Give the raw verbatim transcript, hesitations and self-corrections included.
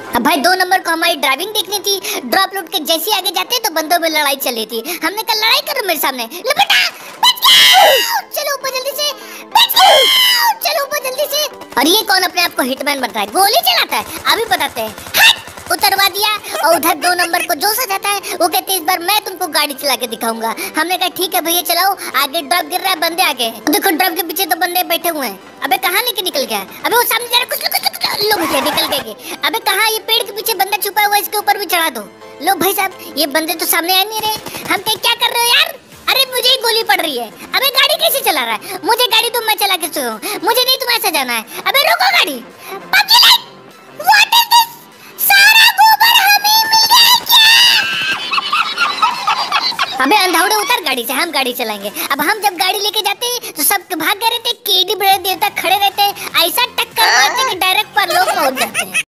अब भाई दो नंबर को हमारी ड्राइविंग देखनी थी। ड्रॉप लूट के जैसे आगे जाते तो बंदों में लड़ाई चल रही थी। हमने कहा लड़ाई करो मेरे सामने। ले बेटा बच गया, चलो ऊपर जल्दी से, बच गया, चलो ऊपर जल्दी से। और ये कौन अपने आप को हिटमैन बनता है, गोली चलाता है? अभी बताते हैं। उतरवा दिया और उधर दो नंबर को जोश आ जाता है। वो कहते हैं इस बार मैं तुमको गाड़ी चला के दिखाऊंगा। हमने कहा ठीक है भैया चलाओ। आगे ड्रॉप गिर रहा है, बंदे आगे। देखो ड्रॉप के पीछे तो बंदे बैठे हुए हैं। अबे कहाँ लेके निकल गया? अबे वो सामने जा रहा, कुछ कुछ लोग से निकल गए। अबे कहाँ, ये पेड़ के पीछे बंदा छुपा हुआ है, इसके ऊपर भी चढ़ा दो। लो भाई साहब, ये बंदे तो सामने आ नहीं रहे। हम कहीं क्या कर रहे हो यार? अरे मुझे ही गोली पड़ रही है। अबे गाड़ी कैसे चला रहा है? मुझे गाड़ी तुम मैं चला के सो, मुझे नहीं तुम्हारे साथ जाना है। अबे रुको गाड़ी। What is this? सारा गोबर हमें मिल गया क्या? अबे अंधाउड़े उतर गाड़ी से, हम गाड़ी चलाएंगे। अब हम जब गाड़ी लेके जाते हैं तो सब भाग गए रहते, केडी बड़े देवता खड़े रहते, ऐसा टक्कर मारते कि डायरेक्ट पर लोग पहुंच जाते हैं।